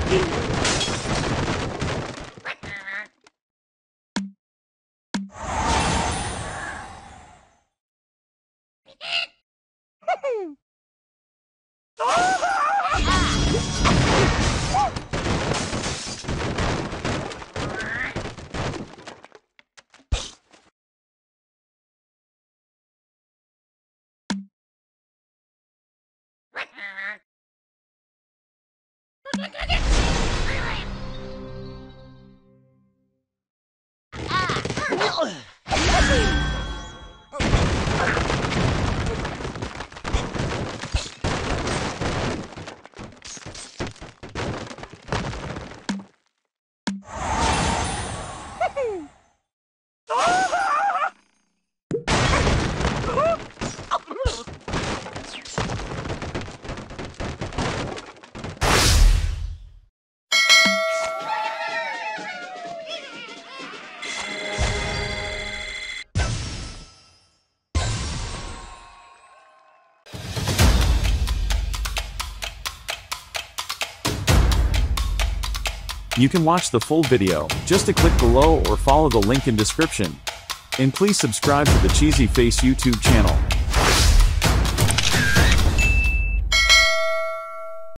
You can watch the full video, just to click below or follow the link in description. And please subscribe to the Cheesy Face YouTube channel.